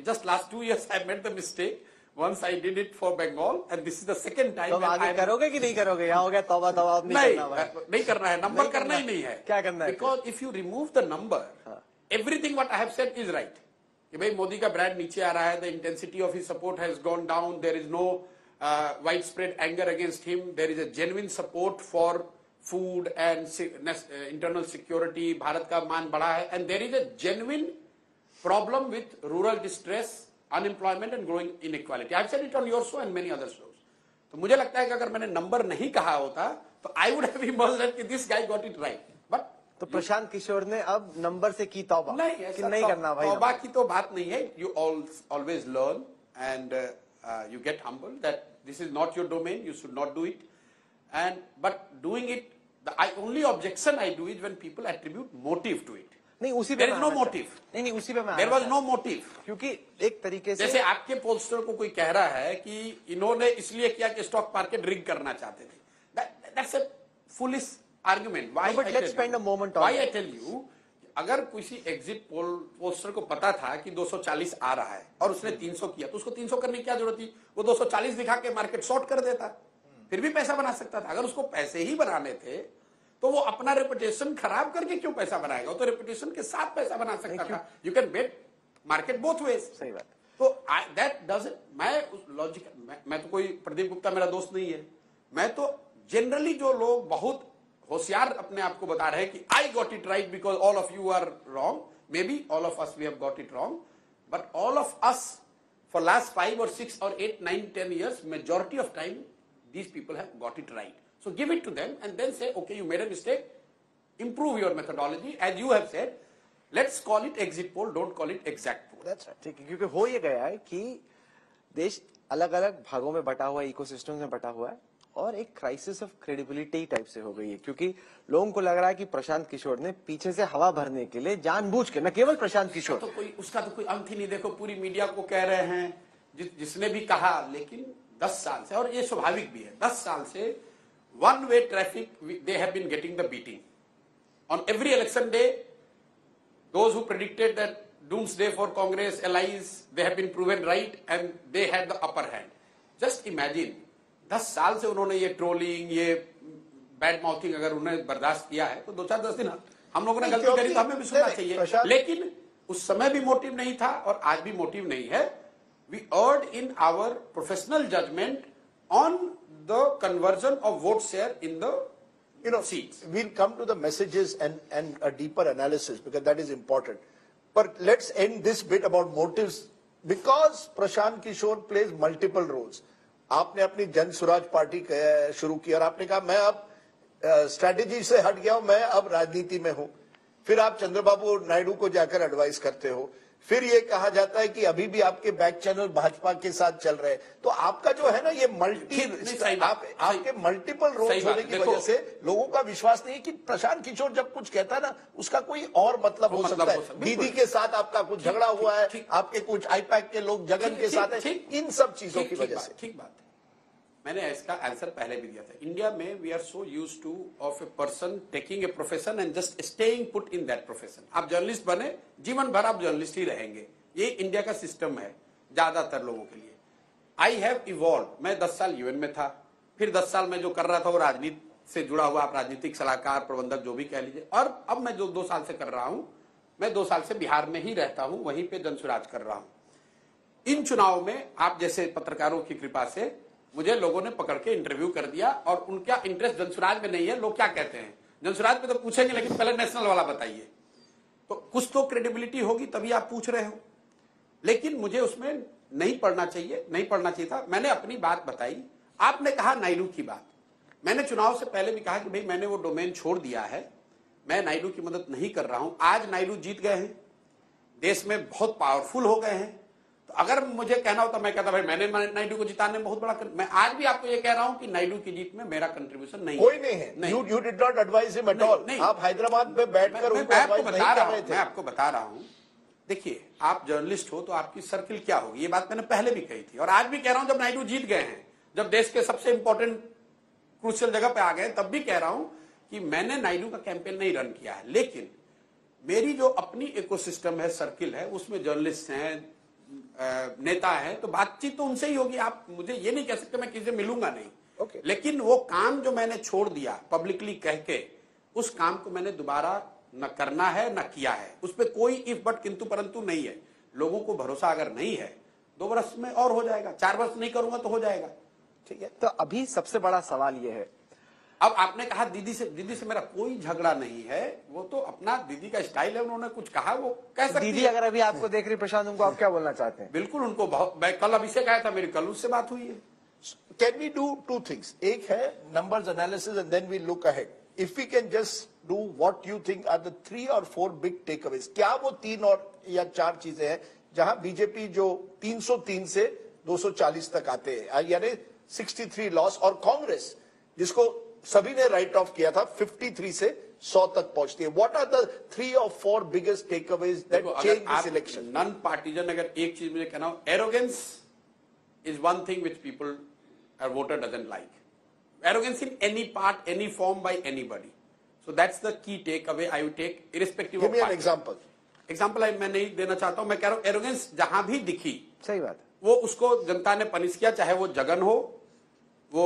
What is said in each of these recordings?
just last 2 years I made the mistake. Once I did it for Bengal, and this is the second time. तो आगे करोगे कि नहीं करोगे? यहाँ हो गया तौबा तौबा, अब नहीं करना भाई। नहीं करना है, नंबर करना ही नहीं है। क्या करना है? Because if you remove the number, everything what I have said is right. कि भाई मोदी का ब्रांड नीचे आ रहा है, the intensity of his support has gone down, there is no widespread anger against him, there is a genuine support for food and internal security, Bharat का मान बढ़ा है, and there is a genuine problem with rural distress, unemployment and growing inequality. I have said it on your show and many other shows. तो मुझे लगता है कि अगर मैंने नंबर नहीं कहा होता तो I would have emerged कि this guy got it right. But तो प्रशांत किशोर ने अब नंबर से की तौबा कि नहीं करना भाई। तौबा की तो बात नहीं है. You always learn and you get humble that this is not your domain. You should not do it. But doing it, the only objection I do is when people attribute motive to it. नहीं उसी पे there is no motive. नहीं उसी पे मैं there was no motive. क्योंकि एक तरीके से जैसे आपके पोस्टर को कोई कह रहा है कि इन्होंने इसलिए किया कि स्टॉक मार्केट रिग करना चाहते थे. That's a foolish argument. Why? But let's spend a moment on why I tell you, अगर किसी एग्जिट पोल पोस्टर को पता था कि 240 आ रहा है और उसने 300 किया तो उसको 300 करने की क्या जरूरत थी? वो 240 दिखा के मार्केट शॉर्ट कर देता, फिर भी पैसा बना सकता था. अगर उसको पैसे ही बनाने थे तो वो अपना रेपुटेशन खराब करके क्यों पैसा बनाएगा? तो रेपुटेशन के साथ पैसा बना सकता था. You can bet market both ways. सही बात. तो दैट डजंट, मैं उस लॉजिक, मैं तो कोई प्रदीप गुप्ता मेरा दोस्त नहीं है. मैं तो जनरली जो लोग बहुत होशियार अपने आप को बता रहे हैं कि I got it right because all of you are wrong, maybe all of us we have got it wrong, but all of us for last 5 or 6 or 8, 9, 10 years, majority of time these people have got it right. So give it to them and then say, okay, you made a mistake, improve your methodology. As you have said, let's call it exit poll, don't call it exact poll. That's right. ठीक है, क्योंकि हो ये गया है कि देश अलग अलग भागों में बटा हुआ है, इकोसिस्टम में बटा हुआ है और एक क्राइसिस ऑफ क्रेडिबिलिटी टाइप से हो गई है. क्योंकि लोगों को लग रहा है कि प्रशांत किशोर ने पीछे से हवा भरने के लिए जानबूझ के, न केवल प्रशांत किशोर, उसका तो कोई अंत ही नहीं. देखो पूरी मीडिया को कह रहे हैं, जिसने भी कहा, लेकिन 10 साल से, और ये स्वाभाविक भी है, 10 साल से one-way traffic, they have been getting the beating. On every election day, those who predicted that doomsday for Congress allies, they have been proven right and they had the upper hand. Just imagine, 10 साल से उन्होंने ये trolling, ये bad mouthing अगर उन्होंने बर्दाश्त किया है तो 2-4-10 दिन हम लोगों ने गलती करी तो हमें भी सुनना चाहिए. लेकिन उस समय भी मोटिव नहीं था और आज भी मोटिव नहीं है. We erred in our professional judgment on the conversion of vote share in the seats. We'll come to the messages and a deeper analysis because that is important. But let's end this bit about motives because Prashant Kishore plays multiple roles. आपने अपनी जन Swaraj party शुरू की और आपने कहा मैं अब स्ट्रैटेजी से हट गया हूं, मैं अब राजनीति में हूं. फिर आप चंद्रबाबू नायडू को जाकर एडवाइस करते हो. फिर ये कहा जाता है कि अभी भी आपके बैक चैनल भाजपा के साथ चल रहे हैं. तो आपका जो है ना ये आपके मल्टीपल रोल्स होने की वजह से लोगों का विश्वास नहीं है कि प्रशांत किशोर जब कुछ कहता है ना उसका कोई और मतलब हो सकता है. दीदी के साथ आपका कुछ झगड़ा हुआ है, आपके कुछ आईपैक के लोग जगन के साथ है, इन सब चीजों की वजह से. ठीक बात है, मैंने इसका आंसर पहले भी दिया था. इंडिया में we are so used to of a person taking a profession and just staying put in that profession. आप जर्नलिस्ट बने, जीवन भर आप जर्नलिस्ट ही रहेंगे. ये इंडिया का सिस्टम है ज्यादातर लोगों के लिए. I have evolve. मैं 10 साल यूएन में था, फिर 10 साल में जो कर रहा था वो राजनीति से जुड़ा हुआ, आप राजनीतिक सलाहकार, प्रबंधक जो भी कह लीजिए. और अब मैं जो 2 साल से कर रहा हूं, मैं 2 साल से बिहार में ही रहता हूं, वहीं पे जनसुराज कर रहा हूं. इन चुनाव में आप जैसे पत्रकारों की कृपा से मुझे लोगों ने पकड़ के इंटरव्यू कर दिया और उनका इंटरेस्ट जनसुराज में नहीं है. लोग क्या कहते हैं, जनसुराज में तो पूछेंगे लेकिन पहले नेशनल वाला बताइए. तो कुछ तो क्रेडिबिलिटी होगी तभी आप पूछ रहे हो. लेकिन मुझे उसमें नहीं पढ़ना चाहिए था. मैंने अपनी बात बताई. आपने कहा नायडू की बात. मैंने चुनाव से पहले भी कहा कि भाई मैंने वो डोमेन छोड़ दिया है, मैं नायडू की मदद नहीं कर रहा हूं. आज नायडू जीत गए हैं, देश में बहुत पावरफुल हो गए हैं. तो अगर मुझे कहना होता मैं कहता भाई मैंने नायडू को जिताने में बहुत बड़ा मैं आज भी आपको ये कह रहा हूं कि नायडू की जीत में मेरा कंट्रीब्यूशन नहीं कोई नहीं है. You did not advise him at all. आप हैदराबाद में बैठकर उनको एडवाइस नहीं कर रहे थे. मैं आपको बता रहा हूं, देखिए आप जर्नलिस्ट हो तो आपकी सर्किल क्या होगी, ये बात मैंने पहले भी कही थी और आज भी कह रहा हूं. जब नायडू जीत गए हैं, जब देश के सबसे इंपॉर्टेंट क्रूशियल जगह पे आ गए, तब भी कह रहा हूं कि मैंने नायडू का कैंपेन नहीं रन किया है. लेकिन मेरी जो अपनी इकोसिस्टम है, सर्किल है, उसमें जर्नलिस्ट हैं, नेता है तो बातचीत तो उनसे ही होगी। आप मुझे ये नहीं कह सकते मैं किसी से मिलूंगा नहीं। Okay. लेकिन वो काम जो मैंने छोड़ दिया पब्लिकली कह के, उस काम को मैंने दोबारा न करना है न किया है। उस पर कोई इफ बट किंतु परंतु नहीं है। लोगों को भरोसा अगर नहीं है 2 वर्ष में और हो जाएगा, 4 वर्ष नहीं करूंगा तो हो जाएगा। ठीक है, तो अभी सबसे बड़ा सवाल ये है, अब आपने कहा दीदी से मेरा कोई झगड़ा नहीं है, वो तो अपना दीदी का स्टाइल है, उन्होंने कुछ कहा वो कह सकती है। दीदी अगर अभी आपको देख रही प्रशांत, उनको आप क्या बोलना चाहते हैं? बिल्कुल उनको बहुत, मैं कल अभिषेक आया था, मेरी कल उससे बात हुई है। Can we do 2 things? एक है numbers analysis and then we look ahead. If we can just do what you think are the 3 or 4 big takeaways. क्या वो 3 और या 4 चीजें हैं जहां बीजेपी जो 303 से 240 तक आते हैं, यानी 63 लॉस, और कांग्रेस जिसको सभी ने राइट ऑफ किया था 53 से 100 तक पहुंचती है। What are the 3 or 4 biggest takeaways that change this election? Non partisan अगर एक चीज मुझे कहना हो, arrogance is one thing which people, a voter doesn't like. Arrogance in any part, any form, by anybody. So that's the key takeaway I would take, irrespective Give of me an party. example. Example मैं नहीं देना चाहता हूं, मैं कह रहा हूं arrogance जहां भी दिखी, सही बात है, वो उसको जनता ने पनिश किया, चाहे वो जगन हो, वो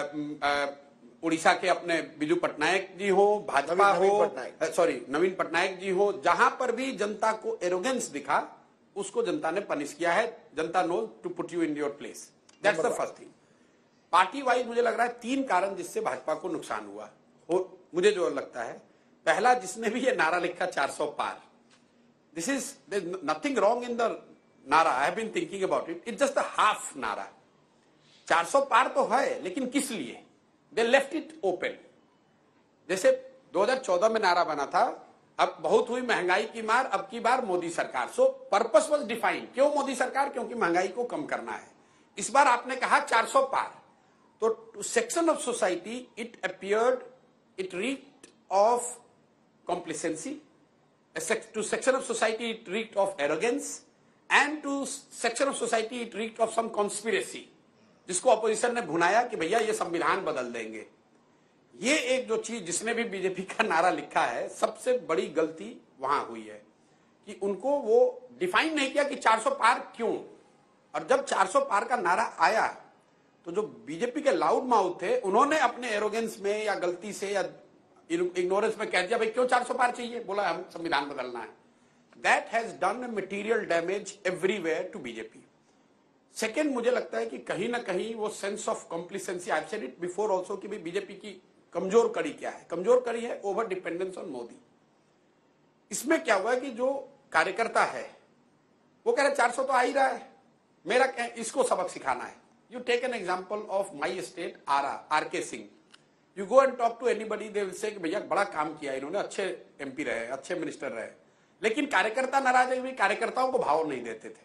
उड़ीसा के अपने बिजू पटनायक जी हो, भाजपा हो, सॉरी नवीन पटनायक जी हो, जहां पर भी जनता को एरोगेंस दिखा उसको जनता ने पनिश किया है। जनता knows to put you in your place. That's the first thing. Party wise मुझे लग रहा है 3 कारण जिससे भाजपा को नुकसान हुआ मुझे जो लगता है, पहला, जिसने भी ये नारा लिखा 400 पार, this is nothing wrong in the नारा, I have been thinking about it, it's just a half नारा। 400 पार तो है, लेकिन किस लिए? They left it open. जैसे 2014 में नारा बना था, अब बहुत हुई महंगाई की मार, अब की बार मोदी सरकार। सो पर्पस वाज डिफाइंड, क्यों मोदी सरकार? क्योंकि महंगाई को कम करना है। इस बार आपने कहा 400 पार, तो to section of society it appeared, it reeked of complacency, to section of society it reeked of arrogance, and to section of society it reeked of some conspiracy, जिसको अपोजिशन ने भुनाया कि भैया ये संविधान बदल देंगे। ये एक जो चीज जिसने भी बीजेपी का नारा लिखा है, सबसे बड़ी गलती वहां हुई है कि उनको वो डिफाइन नहीं किया कि 400 पार क्यों। और जब 400 पार का नारा आया तो जो बीजेपी के लाउड माउथ थे, उन्होंने अपने एरोगेंस में या गलती से या इग्नोरेंस में कह दिया भाई क्यों 400 पार चाहिए, बोला हम संविधान बदलना है। That has done material damage everywhere to BJP. Second, मुझे लगता है कि कहीं ना कहीं वो sense of complacency, I said it before also, कि बीजेपी की कमजोर कड़ी क्या है? कमजोर कड़ी है ओवर डिपेंडेंस ऑन मोदी। इसमें क्या हुआ कि जो कार्यकर्ता है वो कह रहे 400 तो आ ही रहा है, मेरा क्या, इसको सबक सिखाना है। You take an example of my state R K. Singh, you go and talk to anybody, they will say कि भैया बड़ा काम किया इन्होंने, अच्छे एमपी रहे, अच्छे मिनिस्टर रहे, लेकिन कार्यकर्ता नाराज है, कार्यकर्ताओं को भाव नहीं देते थे।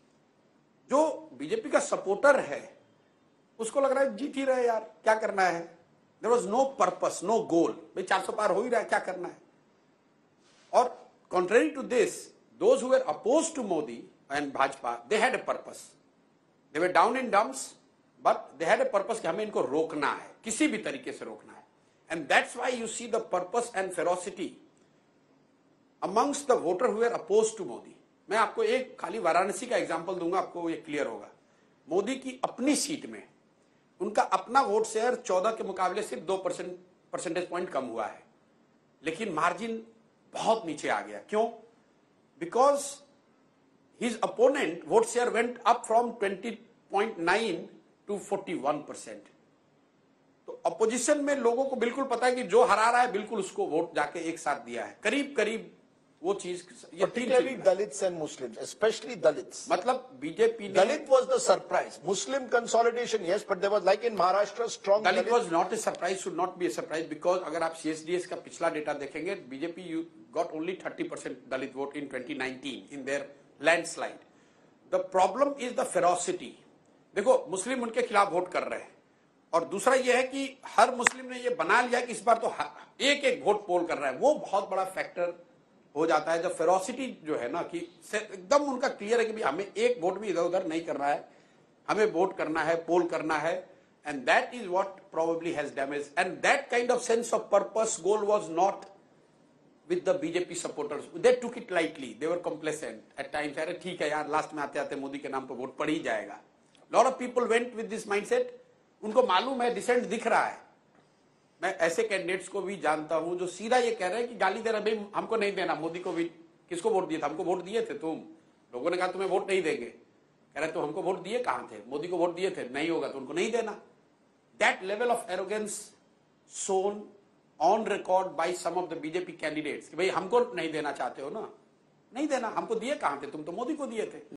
जो बीजेपी का सपोर्टर है उसको लग रहा है जीत ही रहे यार, क्या करना है, there was no purpose, no goal, भाई 400 पार हो ही रहा है, क्या करना है। और contrary to this, those who were opposed to Modi and Bhajpa, they had a purpose, they were down in dumps, but they had a purpose कि हमें इनको रोकना है, किसी भी तरीके से रोकना है। And that's why you see the purpose and ferocity amongst the voter who were opposed to Modi. मैं आपको एक खाली वाराणसी का एग्जांपल दूंगा, आपको ये क्लियर होगा। मोदी की अपनी सीट में उनका अपना वोट शेयर 14 के मुकाबले सिर्फ 2 परसेंटेज पॉइंट कम हुआ है, लेकिन मार्जिन बहुत नीचे आ गया। क्यों? Because his opponent vote share went up from 20.9 to 41%। तो अपोजिशन में लोगों को बिल्कुल पता है कि जो हरा रहा है बिल्कुल उसको वोट जाके एक साथ दिया है, करीब करीब वो चीज। Particularly Dalits and Muslims, especially Dalits. मतलब बीजेपी ने, Dalit was the surprise. Muslim consolidation, yes, but there was, like in Maharashtra, strong Dalit was not a surprise, should not be a surprise, because अगर आप CSDS का पिछला data देखेंगे, BJP got only 30% Dalit vote in 2019 in their landslide. The problem is the ferocity. देखो मुस्लिम उनके खिलाफ vote कर रहे हैं, और दूसरा यह है कि हर मुस्लिम ने यह बना लिया कि इस बार तो एक एक वोट पोल कर रहा है, वो बहुत बड़ा फैक्टर हो जाता है। जब फेरोसिटी जो है ना, कि एकदम उनका क्लियर है कि भाई हमें एक वोट भी इधर उधर नहीं करना है, हमें वोट करना है, पोल करना है, and that is what probably has damage, and that kind of sense of purpose, goal was not with the BJP supporters. They took it lightly. They were complacent at times. अरे ठीक है यार, last में आते आते मोदी के नाम पर वोट पड़ ही जाएगा. Lot of people went with this mindset. उनको मालूम है डिसेंट दिख रहा है. मैं ऐसे कैंडिडेट्स को भी जानता हूं जो सीधा ये कह रहे हैं कि गाली दे रहे, भाई हमको नहीं देना. मोदी को भी किसको वोट दिए थे? हमको वोट दिए थे तुम. लोगों ने कहा तुम्हें वोट नहीं देंगे. कह रहे तो हमको वोट दिए कहां थे? मोदी को वोट दिए थे. नहीं होगा तो उनको नहीं देना. That level of arrogance shown on record by some of the BJP candidates कि भाई हमको नहीं देना चाहते हो ना, नहीं देना. हमको दिए कहां थे? तुम तो मोदी को दिए थे.